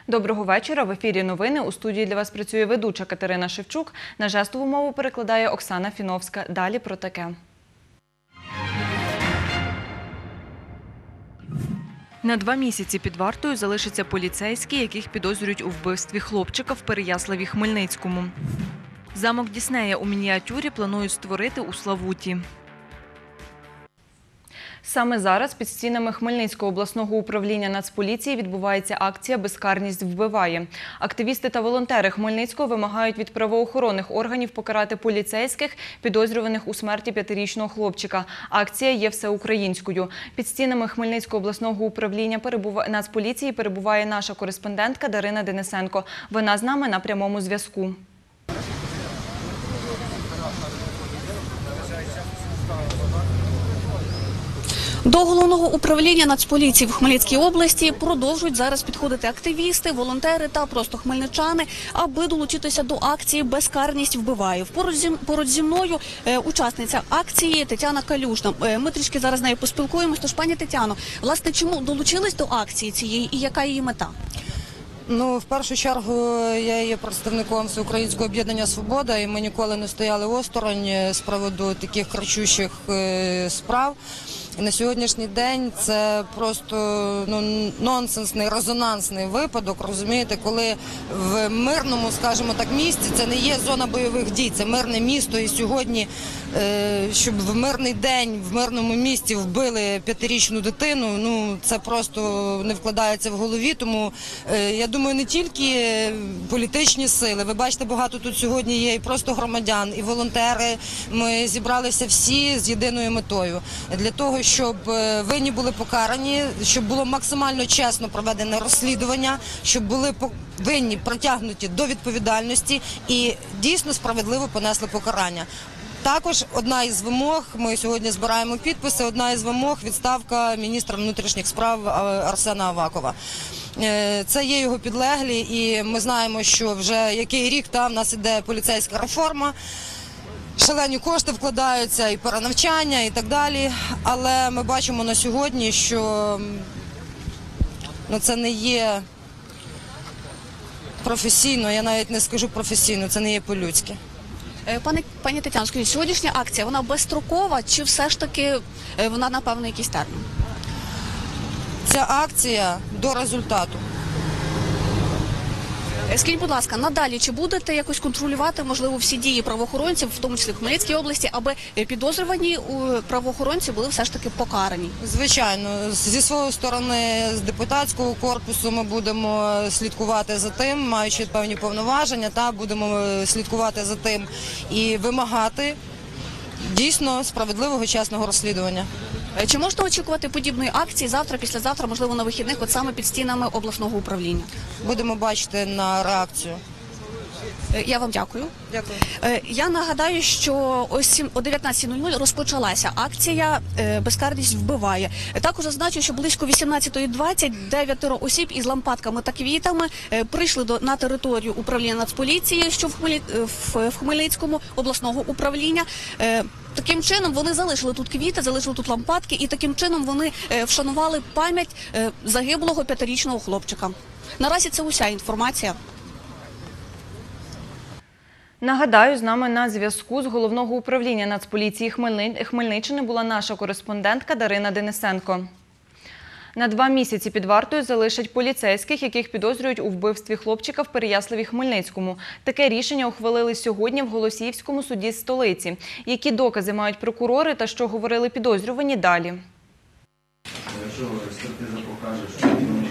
Доброго вечора. В ефірі новини. У студії для вас працює ведуча Катерина Шевчук. На жестову мову перекладає Оксана Фіновська. Далі про таке. На 2 місяці під вартою залишаться поліцейські, яких підозрюють у вбивстві хлопчика в Переяславі-Хмельницькому. Замок Діснея у мініатюрі планують створити у Славуті. Саме зараз під стінами Хмельницького обласного управління Нацполіції відбувається акція «Безкарність вбиває». Активісти та волонтери Хмельницького вимагають від правоохоронних органів покарати поліцейських, підозрюваних у смерті 5-річного хлопчика. Акція є всеукраїнською. Під стінами Хмельницького обласного управління Нацполіції перебуває наша кореспондентка Дарина Денисенко. Вона з нами на прямому зв'язку. До головного управління Нацполіції в Хмельницькій області продовжують зараз підходити активісти, волонтери та просто хмельничани, аби долучитися до акції «Безкарність вбиває». Поруч зі мною учасниця акції Тетяна Калюжна. Ми трішки зараз з нею поспілкуємось. Тож, пані Тетяно, власне, чому долучились до акції цієї і яка її мета? В першу чергу я є представником Всеукраїнського об'єднання «Свобода», і ми ніколи не стояли осторонь з приводу таких кричущих справ. І на сьогоднішній день це просто нонсенсний, резонансний випадок, розумієте, коли в мирному, скажімо так, місті, це не є зона бойових дій, це мирне місто, і сьогодні, щоб в мирний день в мирному місті вбили 5-річну дитину, це просто не вкладається в голові, тому я думаю, не тільки політичні сили, ви бачите, багато тут сьогодні є і просто громадян, і волонтери, ми зібралися всі з єдиною метою, для того, щоб винні були покарані, щоб було максимально чесно проведене розслідування, щоб були винні притягнуті до відповідальності і дійсно справедливо понесли покарання. Також одна із вимог, ми сьогодні збираємо підписи, одна із вимог – відставка міністра внутрішніх справ Арсена Авакова. Це є його підлеглі, і ми знаємо, що вже який рік там в нас іде поліцейська реформа, шалені кошти вкладаються, і перенавчання, і так далі. Але ми бачимо на сьогодні, що це не є професійно, я навіть не скажу професійно, це не є по-людськи. Пані Тетяно, скажіть, сьогоднішня акція, вона безстрокова чи все ж таки вона на певний якийсь термін? Ця акція до результату. Скажіть, будь ласка, надалі чи будете якось контролювати, можливо, всі дії правоохоронців, в тому числі в Хмельницькій області, аби підозрювані правоохоронці були все ж таки покарані? Звичайно. Зі своєї сторони, з депутатського корпусу ми будемо слідкувати за тим, маючи певні повноваження, будемо слідкувати за тим і вимагати дійсно справедливого, чесного розслідування. Чи можна очікувати подібної акції завтра, післязавтра, можливо, на вихідних, от саме під стінами обласного управління? Будемо бачити на реакцію. Я вам дякую. Дякую. Я нагадаю, що ось о 19:00 розпочалася акція «Безкарність вбиває». Також зазначу, що близько 18:20 9 осіб із лампадками та квітами прийшли на територію управління Нацполіції, що в Хмельницькому обласного управління. Таким чином вони залишили тут квіти, залишили тут лампадки, і таким чином вони вшанували пам'ять загиблого 5-річного хлопчика. Наразі це уся інформація. Нагадаю, з нами на зв'язку з головного управління Нацполіції Хмельниччини була наша кореспондентка Дарина Денисенко. На 2 місяці під вартою залишать поліцейських, яких підозрюють у вбивстві хлопчика в Переяславі-Хмельницькому. Таке рішення ухвалили сьогодні в Голосіївському суді столиці. Які докази мають прокурори та що говорили підозрювані, далі. Якщо експертиза покаже, що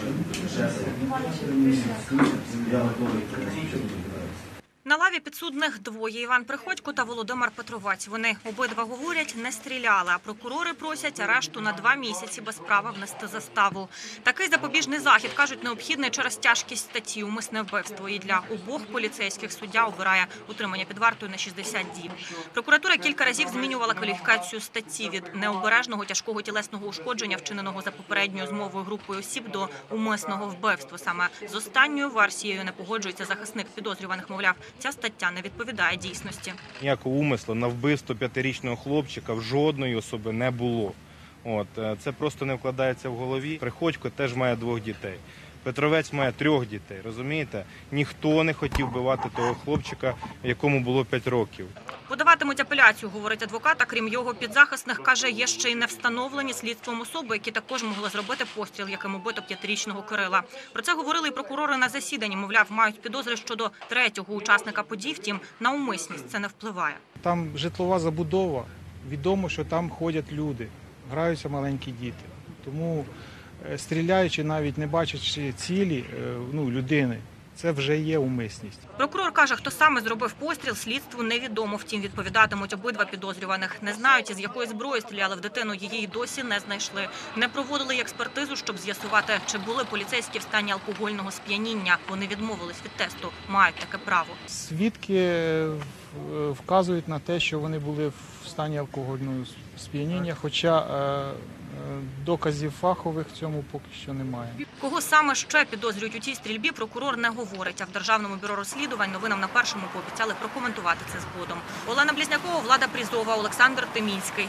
я готовий. На лаві підсудних двоє – Іван Приходько та Володимир Петровець. Вони обидва говорять, не стріляли, а прокурори просять арешту на 2 місяці без права внести заставу. Такий запобіжний захід, кажуть, необхідний через тяжкість статті «Умисне вбивство». І для обох поліцейських суддя обирає утримання під вартою на 60 діб. Прокуратура кілька разів змінювала кваліфікацію статті від необережного тяжкого тілесного ушкодження, вчиненого за попередньою змовою групою осіб, до умисного вбивства. Саме з останньою версією не погоджується захисник підозрюваних, мовляв, ця стаття не відповідає дійсності. Ніякого умислу на вбивство 5-річного хлопчика в жодної особи не було. Це просто не вкладається в голові. Приходько теж має 2 дітей. Петровець має 3 дітей, розумієте? Ніхто не хотів вбивати того хлопчика, якому було 5 років. Подаватимуть апеляцію, говорить адвокат, а крім його підзахисних, каже, є ще й не встановлені слідством особи, які також могли зробити постріл, яким убито 5-річного Кирила. Про це говорили і прокурори на засіданні, мовляв, мають підозри щодо 3-го учасника подій, втім, на умисність це не впливає. Там житлова забудова, відомо, що там ходять люди, граються маленькі діти. Тому стріляючи, навіть не бачачи цілі людини, це вже є умисність. Прокурор каже, хто саме зробив постріл, слідству невідомо. Втім, відповідатимуть обидва підозрюваних. Не знають, із якої зброї стріляли в дитину, її й досі не знайшли. Не проводили й експертизу, щоб з'ясувати, чи були поліцейські в стані алкогольного сп'яніння. Вони відмовились від тесту, мають таке право. Свідки вказують на те, що вони були в стані алкогольного сп'яніння, хоча доказів фахових в цьому поки що немає. Кого саме ще підозрюють у цій стрільбі, прокурор не говорить. А в Державному бюро розслідувань новинам на першому пообіцяли прокоментувати це згодом. Олена Близнякова, Влада Прізова, Олександр Темінський.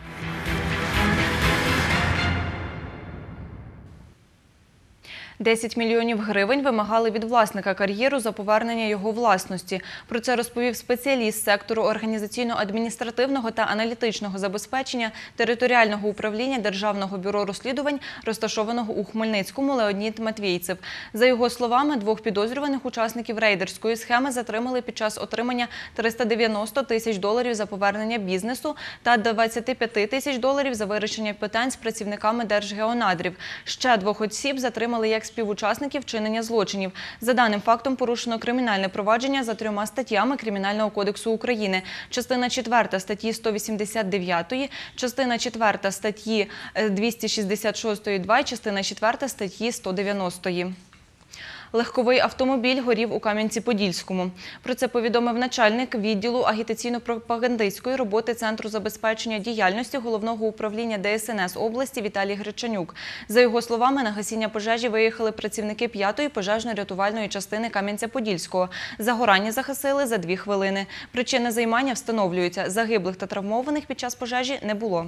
10 мільйонів гривень вимагали від власника кар'єру за повернення його власності. Про це розповів спеціаліст сектору організаційно-адміністративного та аналітичного забезпечення територіального управління Державного бюро розслідувань, розташованого у Хмельницькому, Леонід Матвійцев. За його словами, 2 підозрюваних учасників рейдерської схеми затримали під час отримання $390 тисяч за повернення бізнесу та $25 тисяч за вирішення питань з працівниками Держгеонадрів. Ще 2 осіб затримали як співучасників вчинення злочинів. За даним фактом порушено кримінальне провадження за 3 статтями Кримінального кодексу України. Частина 4 статті 189, частина 4 статті 266-2 і частина 4 статті 190. Легковий автомобіль горів у Кам'янці-Подільському. Про це повідомив начальник відділу агітаційно-пропагандистської роботи Центру забезпечення діяльності Головного управління ДСНС області Віталій Гречанюк. За його словами, на гасіння пожежі виїхали працівники 5-ї пожежно-рятувальної частини Кам'янця-Подільського. Загорання загасили за 2 хвилини. Причини займання встановлюються. Загиблих та травмованих під час пожежі не було.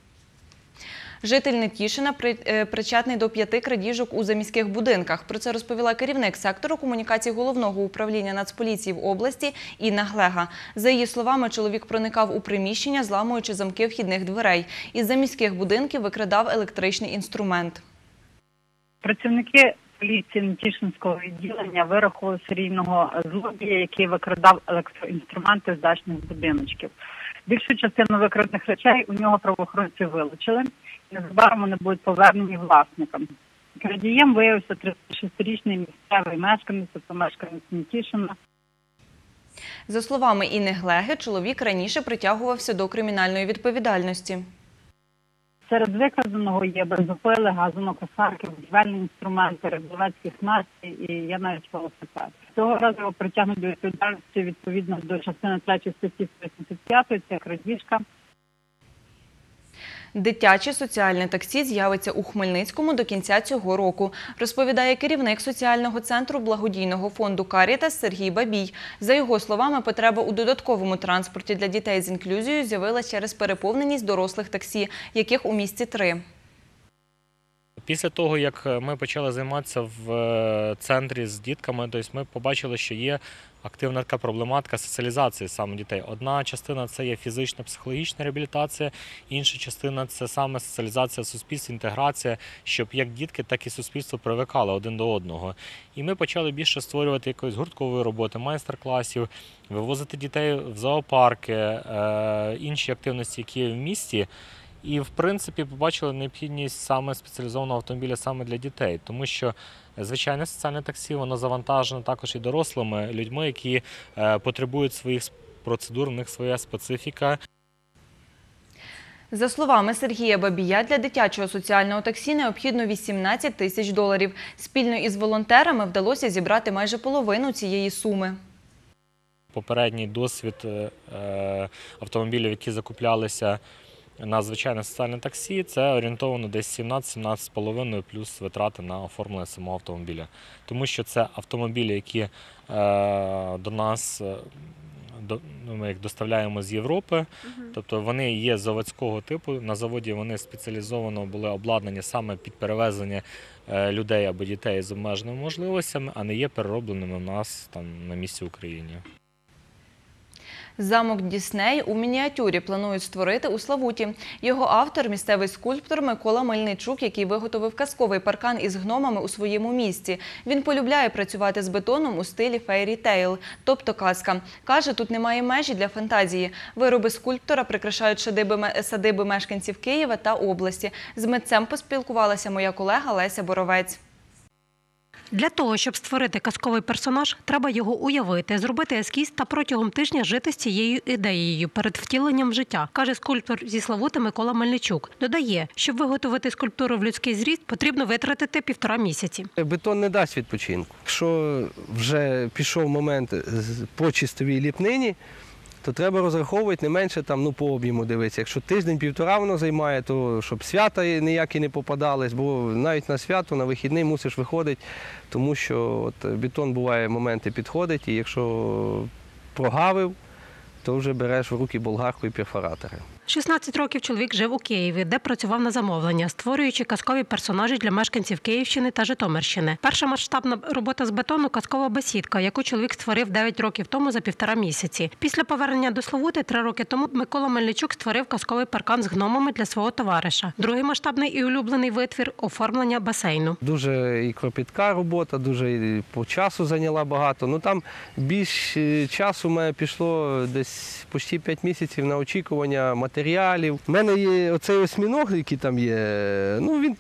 Житель Нетішина причетний до 5 крадіжок у заміських будинках. Про це розповіла керівник сектору комунікацій Головного управління Нацполіції в області Інна Глега. За її словами, чоловік проникав у приміщення, зламуючи замки вхідних дверей. Із заміських будинків викрадав електричний інструмент. Працівники поліції Нетішинського відділення вирахували серійного злодія, який викрадав електроінструменти з дачних будиночків. Більшу частину викрадених речей у нього правоохоронці вилучили. Незабаром вони будуть повернені власникам. Крадієм виявився 36-річний місцевий мешканець, мешканець Нетішина. За словами Інни Глеги, чоловік раніше притягувався до кримінальної відповідальності. Серед викраденого є бензопили, газонокосарки, будівельні інструменти, риболовецькі снасті і є навіть велосипед. Цього разу його притягнуть до відповідальності відповідно до частини 3 статті 185, це крадіжка. Дитяче соціальне таксі з'явиться у Хмельницькому до кінця цього року, розповідає керівник соціального центру благодійного фонду «Карітас» Сергій Бабій. За його словами, потреба у додатковому транспорті для дітей з інклюзією з'явилася через переповненість дорослих таксі, яких у місті 3. Після того, як ми почали займатися в центрі з дітками, тобто ми побачили, що є активна така проблематика соціалізації саме дітей. Одна частина – це є фізична, психологічна реабілітація, інша частина – це саме соціалізація в суспільстві, інтеграція, щоб як дітки, так і суспільство привикали один до одного. І ми почали більше створювати якоїсь гурткової роботи, майстер-класів, вивозити дітей в зоопарки, інші активності, які є в місті. І, в принципі, побачили необхідність саме спеціалізованого автомобіля саме для дітей, тому що звичайне соціальне таксі, воно завантажено також і дорослими людьми, які потребують своїх процедур, в них своя специфіка. За словами Сергія Бабія, для дитячого соціального таксі необхідно $18 тисяч. Спільно із волонтерами вдалося зібрати майже половину цієї суми. Попередній досвід автомобілів, які закуплялися на звичайне соціальне таксі, це орієнтовано десь 17-17,5 плюс витрати на оформлення самого автомобіля. Тому що це автомобілі, які до нас ми їх доставляємо з Європи. Тобто вони є заводського типу. На заводі вони спеціалізовано були обладнані саме під перевезення людей або дітей з обмеженими можливостями, а не є переробленими у нас там на місці в Україні. Замок Дісней у мініатюрі планують створити у Славуті. Його автор – місцевий скульптор Микола Мельничук, який виготовив казковий паркан із гномами у своєму місті. Він полюбляє працювати з бетоном у стилі фейрі-тейл, тобто казка. Каже, тут немає межі для фантазії. Вироби скульптора прикрашають садиби мешканців Києва та області. З митцем поспілкувалася моя колега Леся Боровець. Для того, щоб створити казковий персонаж, треба його уявити, зробити ескіз та протягом тижня жити з цією ідеєю перед втіленням в життя, каже скульптор зі Славути Микола Мельничук. Додає, щоб виготовити скульптуру в людський зріст, потрібно витратити 1,5 місяці. Бетон не дасть відпочинку. Якщо вже пішов момент по чистовій ліпнині, то треба розраховувати не менше по об'єму дивитися. Якщо тиждень-півтора воно займає, то щоб свята ніякі не попадались, бо навіть на свято, на вихідний мусиш виходити, тому що бетон буває моменти підходить, і якщо прогавив, то вже береш в руки болгарку і перфоратори. 16 років чоловік жив у Києві, де працював на замовлення, створюючи казкові персонажі для мешканців Київщини та Житомирщини. Перша масштабна робота з бетону – казкова бесідка, яку чоловік створив 9 років тому за 1,5 місяці. Після повернення до Славути 3 роки тому Микола Мельничук створив казковий паркан з гномами для свого товариша. Другий масштабний і улюблений витвір – оформлення басейну. Дуже і кропітка робота, дуже і по часу зайняла багато. Там більш часу мене пішло десь почти 5 місяців на очікування матеріалів. У мене є оцей осьміног, який там є, він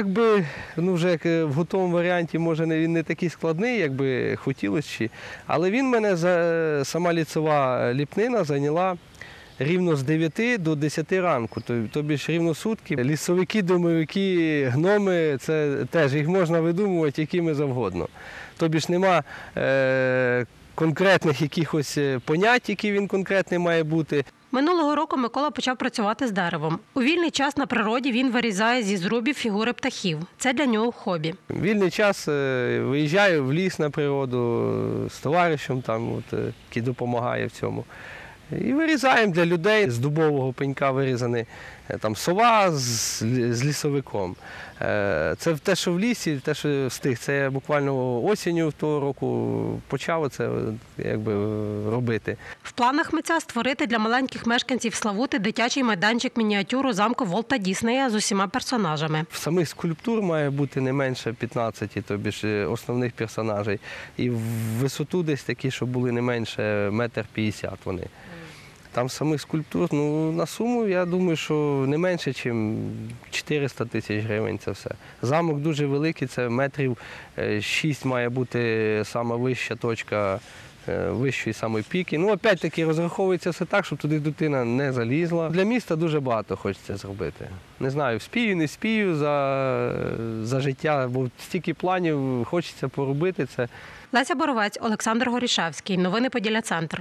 вже в готовому варіанті, може, він не такий складний, як би хотілося, але він мене, сама ліцева ліпнина зайняла рівно з 9 до 10 ранку, тобі ж рівно сутки. Лісовики, домовики, гноми, це теж їх можна видумувати якими завгодно. Тобі ж нема конкретних якихось понять, які він конкретний має бути. Минулого року Микола почав працювати з деревом. У вільний час на природі він вирізає зі зрубів фігури птахів. Це для нього хобі. Вільний час виїжджаю в ліс на природу з товаришем, який допомагає в цьому. І вирізаємо для людей. З дубового пенька вирізаний сова з лісовиком. Це те, що в лісі, те, що встиг. Це я буквально осінню того року почав це робити. В планах митця створити для маленьких мешканців Славути дитячий майданчик-мініатюру замку Волта Діснея з усіма персонажами. Самих скульптур має бути не менше 15, тобі ж основних персонажей. І в висоту десь такі, щоб були не менше 1,50 м вони. Там самих скульптур, на суму, я думаю, що не менше, ніж 400 тисяч гривень це все. Замок дуже великий, це 6 метрів має бути сама вища точка вищої самої піки. Опять-таки розраховується все так, щоб туди дитина не залізла. Для міста дуже багато хочеться зробити. Не знаю, вспію, не вспію за життя, бо стільки планів хочеться поробити це. Леся Боровець, Олександр Горішевський. Новини Поділля-Центр.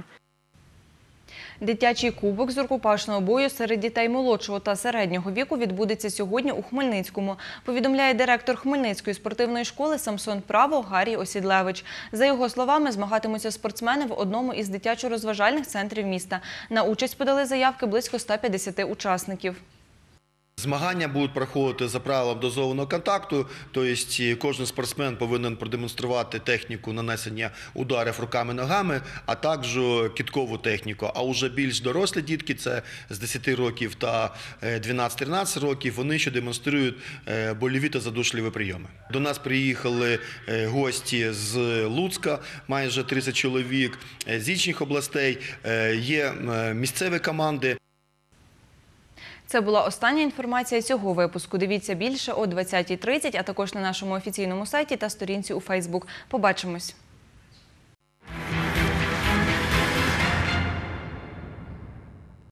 Дитячий кубок з рукопашного бою серед дітей молодшого та середнього віку відбудеться сьогодні у Хмельницькому, повідомляє директор Хмельницької спортивної школи «Самсон Право» Гарій Осідлевич. За його словами, змагатимуться спортсмени в одному із дитячо-розважальних центрів міста. На участь подали заявки близько 150 учасників. Змагання будуть проходити за правилом дозованого контакту, тобто кожен спортсмен повинен продемонструвати техніку нанесення ударів руками-ногами, а також кидкову техніку. А вже більш дорослі дітки, це з 10 років та 12-13 років, вони ще демонструють больові та задушливі прийоми. До нас приїхали гості з Луцька, майже 30 чоловік, з інших областей, є місцеві команди. Це була остання інформація цього випуску. Дивіться більше о 20:30, а також на нашому офіційному сайті та сторінці у Фейсбук. Побачимось!